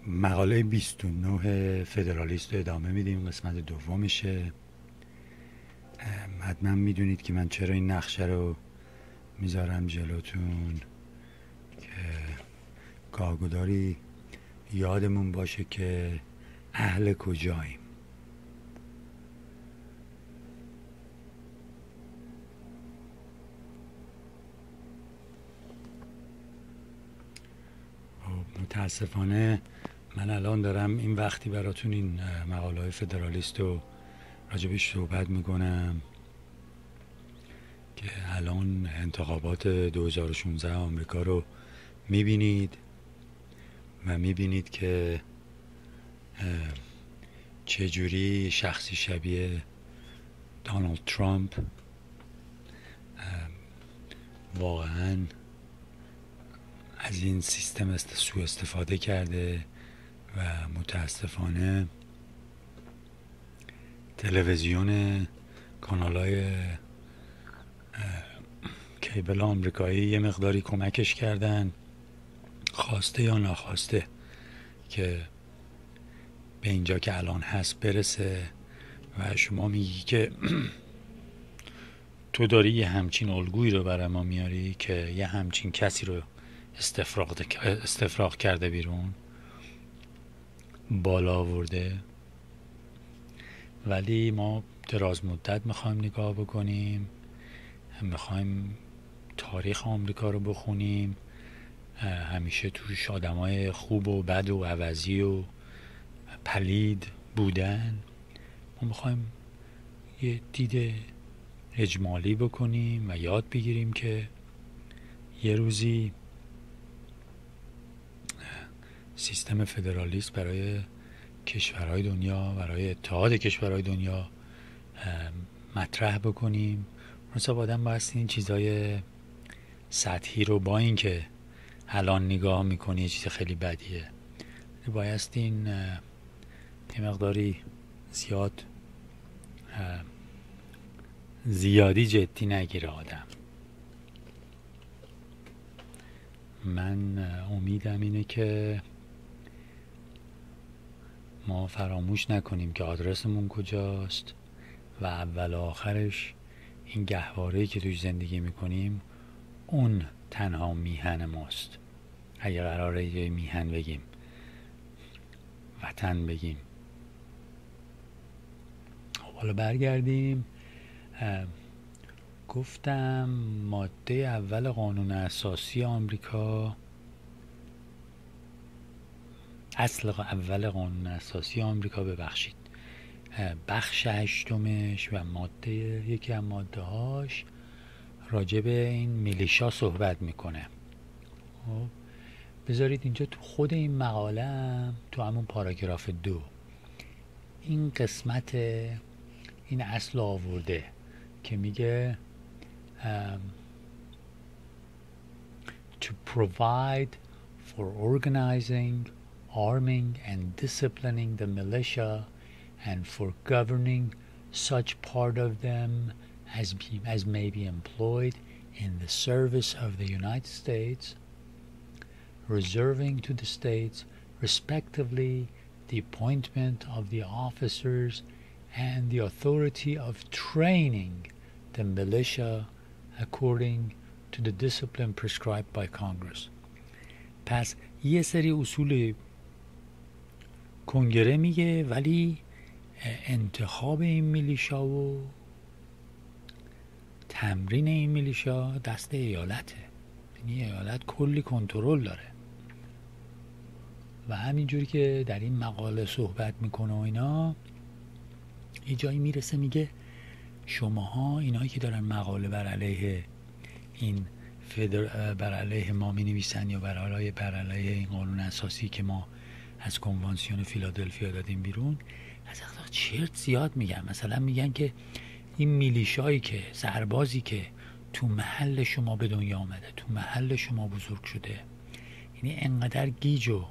مقاله 29 فدرالیست رو ادامه میدیم، قسمت دومشه. حتما میدونید که من چرا این نقشه رو میذارم جلوتون که کارگداری یادمون باشه که اهل کجاییم. متاسفانه من الان دارم این وقتی براتون این مقاله های فدرالیست رو راجبش صحبت میکنم که الان انتخابات 2016 آمریکا رو میبینید و میبینید که چجوری شخصی شبیه دونالد ترامپ واقعا از این سیستم سوء استفاده کرده و متاسفانه تلویزیون کانال‌های کیبل آمریکایی یه مقداری کمکش کردن، خواسته یا ناخواسته، که به اینجا که الان هست برسه. و شما میگی که تو داری یه همچین الگویی رو برای ما میاری که یه همچین کسی رو استفراغ کرده بیرون، بالا آورده، ولی ما دراز مدت میخوایم نگاه بکنیم، میخوایم تاریخ آمریکا رو بخونیم، همیشه توش آدمای خوب و بد و عوضی و پلید بودن. ما میخوایم یه دید اجمالی بکنیم و یاد بگیریم که یه روزی سیستم فدرالیست برای کشورهای دنیا، برای اتحاد کشورهای دنیا مطرح بکنیم. مثلا آدم بایستی این چیزای سطحی رو، با این که الان نگاه میکنی یه چیز خیلی بدیه، بایستی این یه مقداری زیادی جدی نگیره آدم. من امیدم اینه که ما فراموش نکنیم که آدرسمون کجاست و اول و آخرش این گهواره‌ای که توش زندگی میکنیم اون تنها میهن ماست. اگه قراره یه میهن بگیم، وطن بگیم. حالا برگردیم. گفتم ماده اول قانون اساسی آمریکا، اصل اول قانون اساسی آمریکا، ببخشید، بخش هشتمش و یکی از ماده هاش راجع به این میلیشا صحبت میکنه. بذارید اینجا تو خود این مقاله هم، تو همون پاراگراف 2 این قسمت این اصل آورده که میگه to provide for organizing, arming and disciplining the militia and for governing such part of them as may be employed in the service of the United States, reserving to the states respectively the appointment of the officers and the authority of training the militia according to the discipline prescribed by Congress. پس یه سری اصول کنگره میگه، ولی انتخاب این میلیشا و تمرین این میلیشا دست ایالته. یعنی ایالت کلی کنترل داره و همینجوری که در این مقاله صحبت میکنه و اینا، یه جایی میرسه میگه شماها اینایی که دارن مقاله بر علیه این بر علیه ما می نویسن یا بر علیه این قانون اساسی که ما از کنوانسیون فیلادلفیا دادیم بیرون، از اخلاق چرت زیاد میگن. مثلا میگن که این میلیشایی که، سربازی که تو محل شما به دنیا آمده، تو محل شما بزرگ شده، یعنی انقدر گیج و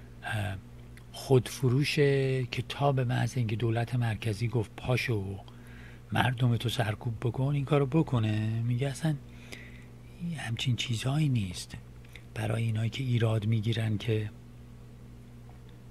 خودفروشه که تا به محض اینکه دولت مرکزی گفت پاشو و مردم تو سرکوب بکن، این کارو بکنه. میگه اصلا همچین چیزهایی نیست. برای اینایی که ایراد میگیرن که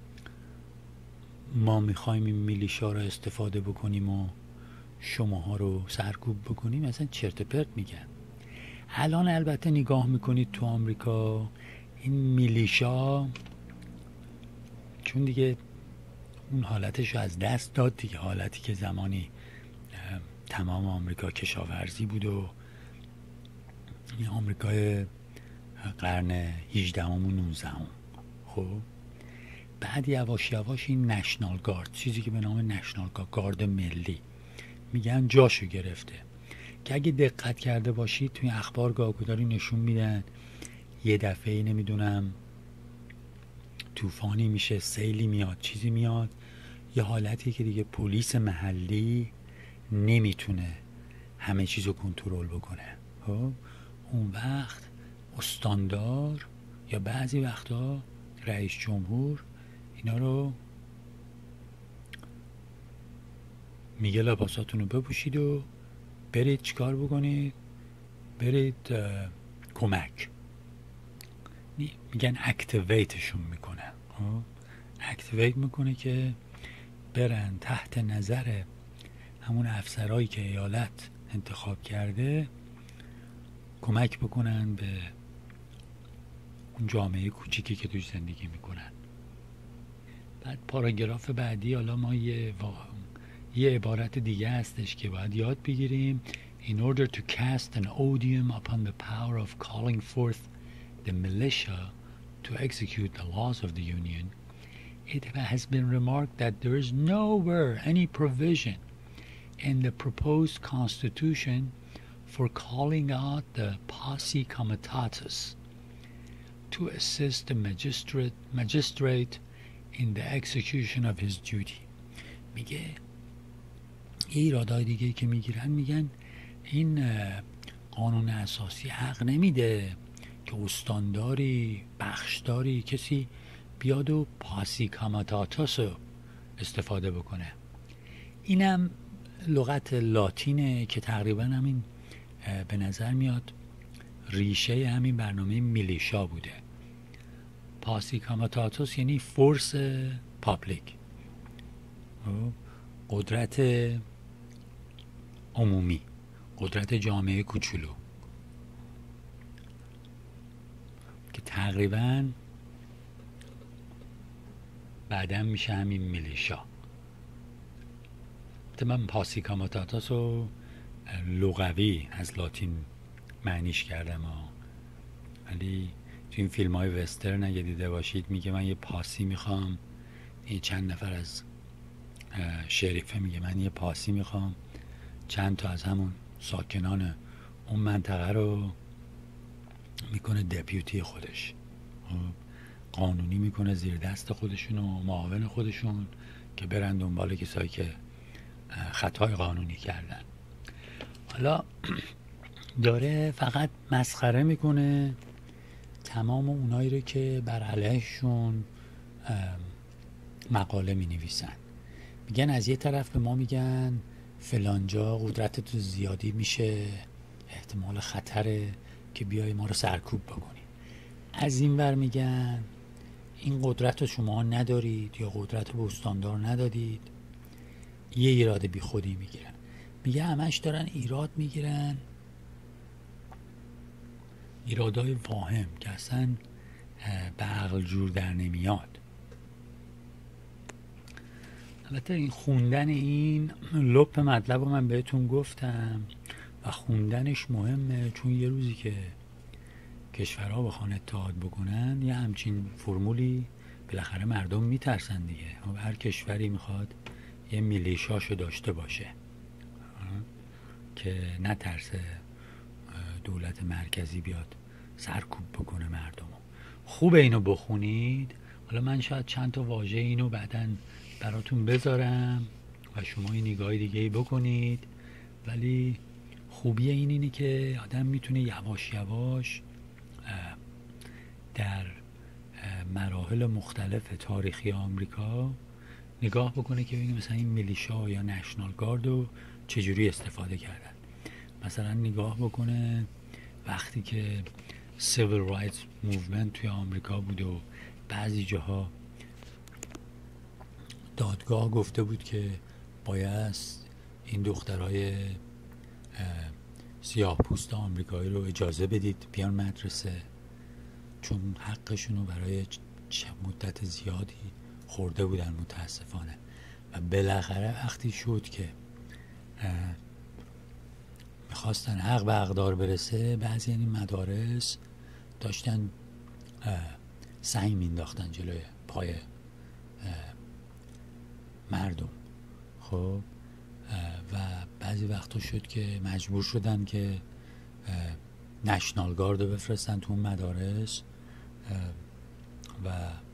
ما میخوایم این میلیشا رو استفاده بکنیم و شماها رو سرکوب بکنیم، اصلا چرت پرت میگن. الان البته نگاه میکنید تو آمریکا این میلیشا چون دیگه اون حالتش رو از دست داد دیگه، حالتی که زمانی تمام آمریکا کشاورزی بود و این آمریکای قرن 18 و 19. خب بعد یواش یواش این نشنال گارد، چیزی که به نام نشنال گارد ملی میگن، جاشو گرفته. که اگه دقت کرده باشید توی اخبار گاهگداری نشون میدن یه دفعه نمیدونم طوفانی میشه، سیلی میاد، چیزی میاد، یه حالتی که دیگه پلیس محلی نمیتونه همه چیزو کنترل بکنه. خب اون وقت استاندار یا بعضی وقتا رئیس جمهور اینا رو میگه لباساتون رو بپوشید و برید چیکار بکنید، برید کمک. میگن اکتیویتشون میکنه، اکتیویت میکنه که برن تحت نظر همون افسرهایی که ایالت انتخاب کرده کمک بکنن به اون جامعه کوچیکی که توش زندگی میکنن. بعد پاراگراف بعدی حالا ما یه عبارت دیگه هستش که باید یاد بگیریم. In order to cast an odium upon the power of calling forth the militia to execute the laws of the Union, it has been remarked that there is nowhere any provision in the proposed Constitution for calling out the posse comitatus to assist the magistrate in the execution of his duty. میگه ایرادای دیگه که میگیرن، میگن این قانون اساسی حق نمیده که استانداری، بخشداری، کسی بیاد و پاسی کاماتاتاس رو استفاده بکنه. اینم لغت لاتینه که تقریبا همین به نظر میاد ریشه همین برنامه میلیشا بوده. پاسی کاماتاتوس یعنی فورس پابلیک، قدرت عمومی، قدرت جامعه کوچولو، که تقریبا بعداً میشه همین میلیشا. من پاسی کاماتاتاس رو لغوی از لاتین معنیش کردم ولی تو این فیلم های وسترن اگه دیده باشید میگه من یه پاسی میخوام، این چند نفر از شریفه میگه من یه پاسی میخوام، چند تا از همون ساکنان اون منطقه رو میکنه دپیوتی خودش، قانونی میکنه زیر دست خودشون و معاون خودشون که برن دنبال کسایی که خطای قانونی کردن. حالا داره فقط مسخره میکنه تمام اونایی رو که بر علیهشون مقاله می نویسن. میگن از یه طرف به ما میگن فلانجا قدرتت زیادی میشه، احتمال خطره که بیای ما رو سرکوب بکنی. از این ور میگن این قدرت رو شما ندارید یا قدرت رو به استاندار ندادید. یه ایراد بی خودی میگیرن. میگه همش دارن ایراد میگیرن، ایرادای واهم که اصلا به عقل جور در نمیاد. البته این خوندن این لپ مطلب رو من بهتون گفتم و خوندنش مهمه، چون یه روزی که کشورها بخوان اتحاد بکنن یه همچین فرمولی بالاخره مردم میترسن دیگه. هر کشوری میخواد یه میلیشاشو داشته باشه که نترسه دولت مرکزی بیاد سرکوب بکنه مردم. خوبه اینو بخونید. حالا من شاید چند تا واژه اینو بعداً براتون بذارم و شما این نگاهی دیگه بکنید، ولی خوبی اینه که آدم میتونه یواش یواش در مراحل مختلف تاریخی آمریکا نگاه بکنه که ببینه مثلا این میلیشا یا نشنال گارد رو چجوری استفاده کردن. مثلا نگاه بکنه وقتی که سیویل رایتس موومنت توی آمریکا بود و بعضی جاها دادگاه گفته بود که باید این دخترای سیاه پوست آمریکایی رو اجازه بدید بیان مدرسه، چون حقشون رو برای مدت زیادی خورده بودن متاسفانه. و بالاخره وقتی شد که میخواستن حق به حقدار برسه، بعضی این مدارس داشتن سنگ مینداختن جلوی پای مردم. خب و بعضی وقتا شد که مجبور شدن که نشنال گارد رو بفرستن تو اون مدارس و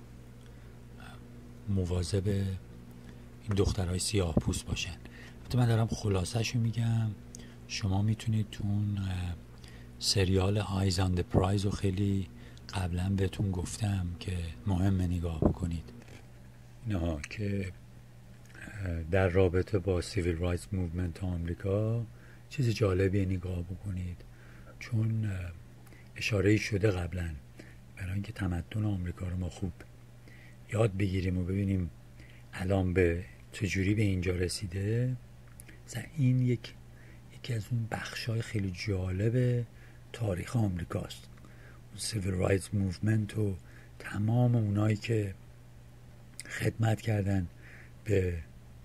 مواظب این دخترهای سیاه پوست باشن. من دارم خلاصه‌شو میگم. شما میتونید تو اون سریال آیز آن د پرایز رو خیلی قبلا بهتون گفتم که مهمه نگاه بکنید. نه که در رابطه با سیویل رایتس موومنت آمریکا چیز جالبی نگاه بکنید، چون اشاره شده قبلا برای اینکه تمدن آمریکا رو ما خوب یاد بگیریم و ببینیم الان به چجوری به اینجا رسیده. این یکی از اون بخشای خیلی جالب تاریخ آمریکاست. سیویل رایتس موومنت و تمام اونایی که خدمت کردن به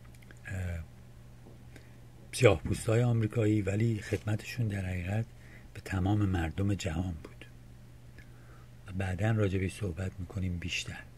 سیاه پوستای آمریکایی، ولی خدمتشون در حقیقت به تمام مردم جهان بود. و بعداً راجع به صحبت میکنیم بیشتر.